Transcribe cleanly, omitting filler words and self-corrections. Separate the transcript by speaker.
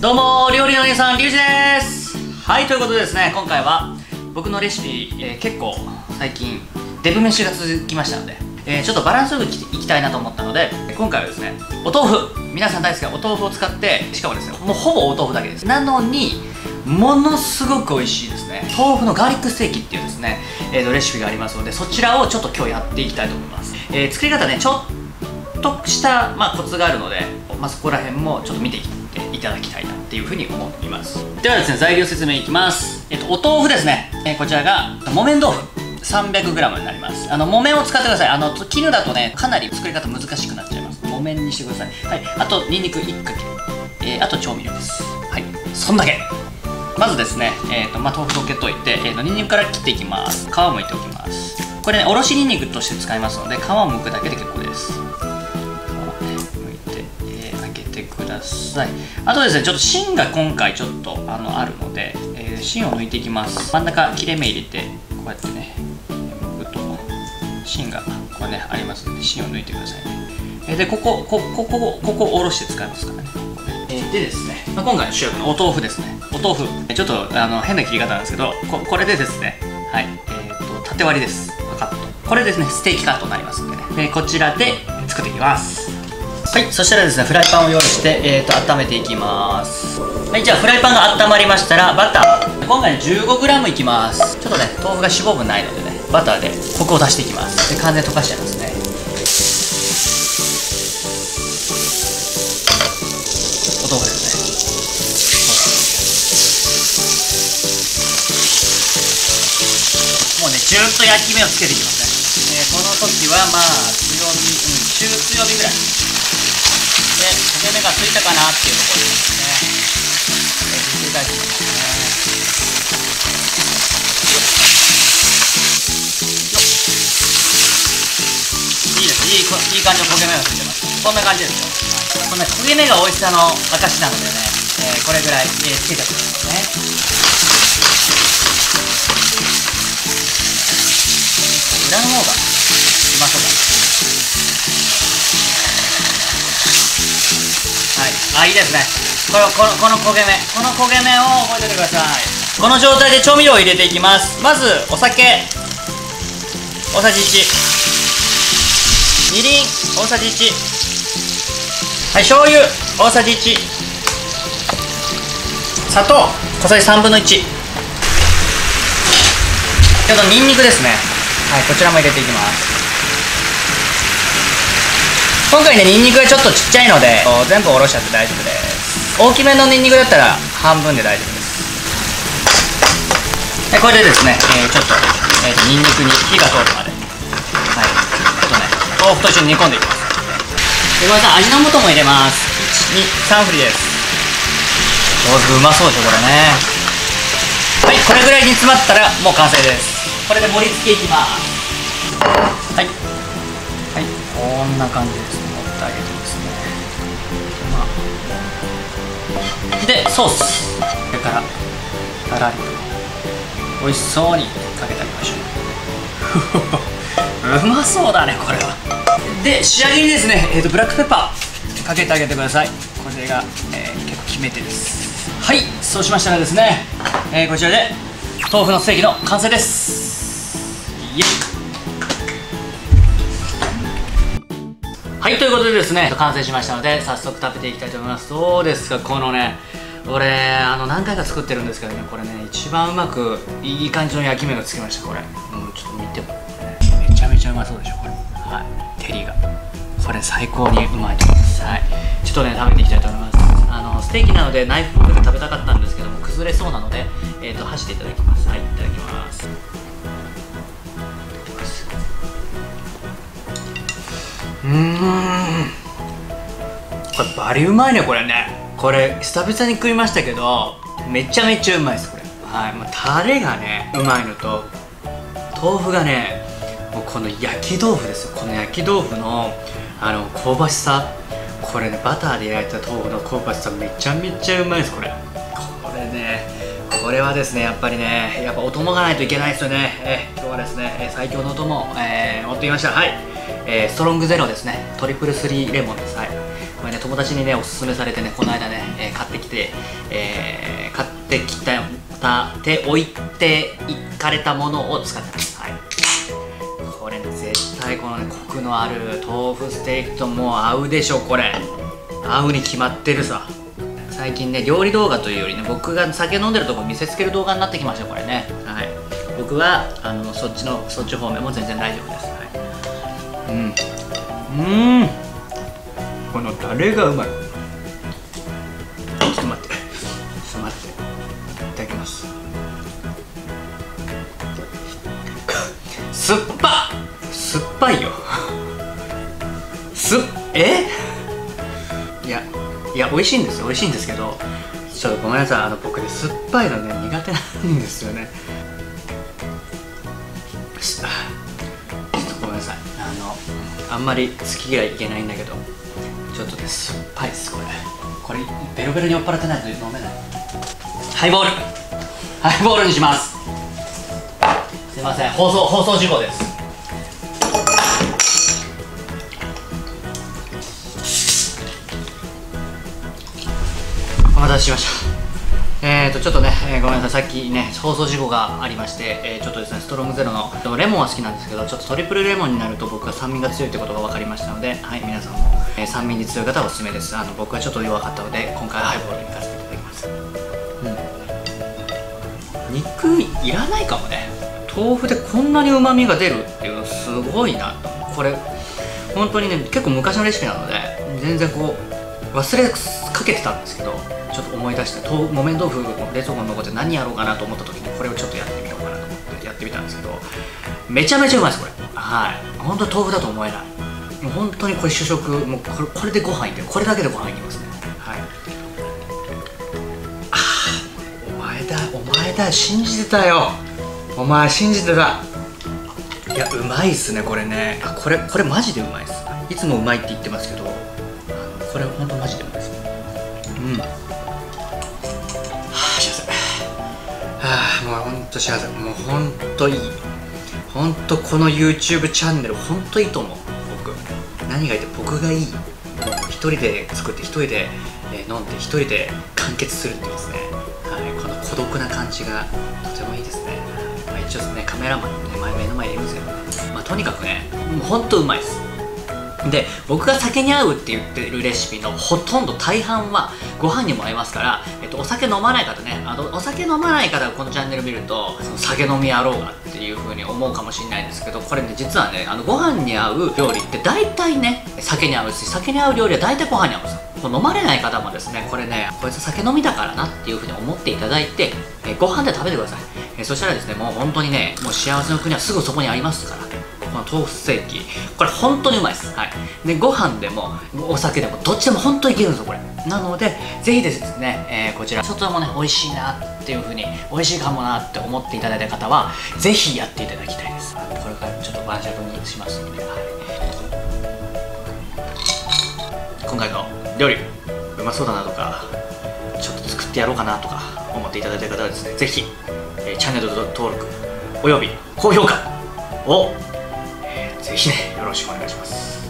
Speaker 1: どうも料理のお姉さんリュウジです。はい、ということでですね、今回は僕のレシピ、結構最近デブ飯が続きましたので、ちょっとバランスよくいきたいなと思ったので、今回はですね、お豆腐、皆さん大好きなお豆腐を使って、しかもですね、もうほぼお豆腐だけです。なのにものすごく美味しいですね、豆腐のガーリックステーキっていうですね、レシピがありますので、そちらをちょっと今日やっていきたいと思います。作り方ね、ちょっとした、コツがあるので、そこら辺もちょっと見ていただきたいなっていうふうに思います。ではですね、材料説明いきます。お豆腐ですね、こちらが木綿豆腐 300g になります。木綿を使ってください。絹だとね、かなり作り方難しくなっちゃいます。木綿にしてください。はい、あとニンニク1かけ、あと調味料です。はい、そんだけ。まずですね、豆腐溶けといて、ニンニクから切っていきます。皮を剥いておきます。これね、おろしニンニクとして使いますので、皮を剥くだけで結構です。ください。あとですね、ちょっと芯が今回ちょっとあるので、芯を抜いていきます。真ん中切れ目入れてこうやってね剥くと芯がこれねありますので、芯を抜いてくださいね。でここを下ろして使いますからね。でですね、今回の主役のお豆腐ですね。お豆腐ちょっと変な切り方なんですけど、これでですね、はい、縦割りです。カット、これですね、ステーキカットになりますんでね、こちらで作っていきます。はい、そしたらですね、フライパンを用意して、温めていきます。はい、じゃあフライパンが温まりましたら、バター今回ね 15g いきます。ちょっとね、豆腐が脂肪分ないのでね、バターでコクを出していきます。で、完全に溶かしちゃいますね。お豆腐ですね。もうね、じゅっと焼き目をつけていきますね。この時は強火、中強火ぐらいで、焦げ目がついたかなっていうところですね。ひっくり返していきますね。いいです、いい感じの焦げ目がついてます。こんな感じですよ。こんな焦げ目が美味しさの証なのでね、これぐらい、つけてくださいね。裏の方がうまそうだね。はい、いいですね。この焦げ目、この焦げ目を覚えておいてください。この状態で調味料を入れていきます。まずお酒大さじ1、みりん大さじ1、はい、醤油大さじ1、砂糖小さじ1/3、あとニンニクですね。はい、こちらも入れていきます。今回ね、ニンニクがちょっとちっちゃいので全部おろしちゃって大丈夫です。大きめのニンニクだったら半分で大丈夫です。でこれでですね、ちょっと、ニンニクに火が通るまで、はい、ちょっとね、豆腐と一緒に煮込んでいきます。で、ごめんなさい、味の素も入れます。1、2、3振りです。豆腐うまそうでしょこれね。はい、これぐらい煮詰まったらもう完成です。これで盛り付けいきます。はい、はい、こんな感じですね。盛ってあげてですね。で、ソース、それからたらりと美味しそうにかけてあげましょう。うまそうだねこれは。で、仕上げにですね、ブラックペッパーかけてあげてください。これが、結構決め手です。はい、そうしましたらですね、こちらで豆腐のステーキの完成です。イエイ。はい、ということでですね、完成しましたので早速食べていきたいと思います。どうですか、このね、俺何回か作ってるんですけどね、これね、一番うまくいい感じの焼き目がつきました。これ、ちょっと見ても、めちゃめちゃうまそうでしょこれ。はい、照りがこれ最高にうまいと思います。はい、ちょっとね、食べていきたいと思います。ステーキなのでナイフで食べたかったんですけども、崩れそうなので、箸でいただきます。はい、いただきます。これバリうまいねこれね。これ久々に食いましたけど、めちゃめちゃうまいですこれ。はい、タレがねうまいのと、豆腐がね、もうこの焼き豆腐ですよ。この焼き豆腐の香ばしさ、これね、バターで焼いた豆腐の香ばしさめちゃめちゃうまいですこれ。これね、これはですね、やっぱりね、やっぱお供がないといけないですよね。今日はですね、最強のお供を、持ってきました。はい、ストロングゼロですね。トリプル3レモンです。はい、 これね、友達にねおすすめされてね、この間ね、買ってきて置いていかれたものを使ってます。はい、これね、絶対このねコクのある豆腐ステーキともう合うでしょ。これ合うに決まってるさ。最近ね、料理動画というよりね、僕が酒飲んでるとこ見せつける動画になってきましたこれね。はい、僕はそっち方面も全然大丈夫です。はい、このタレがうまい。ちょっと待って、いただきます。酸っぱいよ。いや美味しいんですけど、ちょっとごめんなさい、僕ね酸っぱいのね苦手なんですよね。ちょっとごめんなさい、あんまり好き嫌いいけないんだけど、ちょっとね酸っぱいです。これベロベロに酔っ払ってないと飲めない。ハイボールにします。すいません、放送事故です。お待たせしました。ちょっとね、ごめんなさい、さっきね放送事故がありまして、ちょっとですね、ストロングゼロのレモンは好きなんですけど、ちょっとトリプルレモンになると僕は酸味が強いってことが分かりましたので、はい、皆さんも、酸味に強い方はおすすめです。僕はちょっと弱かったので今回はハイボールに行かせていただきます。肉いらないかもね。豆腐でこんなにうまみが出るっていうのすごいな。これ本当にね、結構昔のレシピなので全然こう忘れかけてたんですけど、ちょっと思い出して木綿豆腐を冷蔵庫に残って何やろうかなと思った時にこれをちょっとやってみようかなと思ってやってみたんですけど、めちゃめちゃうまいですこれ。はい、本当に豆腐だと思えない。もう本当にこれ主食、もうこれでご飯いって、これだけでご飯いきますね。はい、お前だ、信じてたよ。お前信じてた。いや、うまいっすねこれね。これマジでうまいっす。いつもうまいって言ってますけど、これ本当マジでうまいっす。もうほんと幸せ。もうほんといい。ほんとこの YouTube チャンネルほんといいと思う。何がいいって僕がいい。もう一人で作って一人で飲んで一人で完結するっていうですね、はい、この孤独な感じがとてもいいですね。一応ですね、カメラマンのね目の前にいるんですけどね、とにかくね、もうほんとうまいです。で、僕が酒に合うって言ってるレシピのほとんど大半はご飯にも合いますから、お酒飲まない方ね、お酒飲まない方がこのチャンネル見るとその酒飲み野郎がっていう風に思うかもしれないんですけど、これね実はね、ご飯に合う料理って大体ね酒に合うし、酒に合う料理は大体ご飯に合うんですよ。飲まれない方もですね、これね、こいつ酒飲みだからなっていう風に思っていただいて、ご飯で食べてください。そしたらですね、もう本当にね、もう幸せの国はすぐそこにありますから、この豆腐ステーキ、これ本当にうまいです。はい、でご飯でもお酒でもどっちでも本当にいけるんですよこれ。なのでぜひですね、こちらちょっとでもね美味しいなっていう風に、美味しいかもなって思っていただいた方はぜひやっていただきたいです。これからちょっと晩酌にしますので、はい、今回の料理うまそうだなとか、ちょっと作ってやろうかなとか思っていただいた方はですね、ぜひ、チャンネル登録および高評価をぜひね、よろしくお願いします。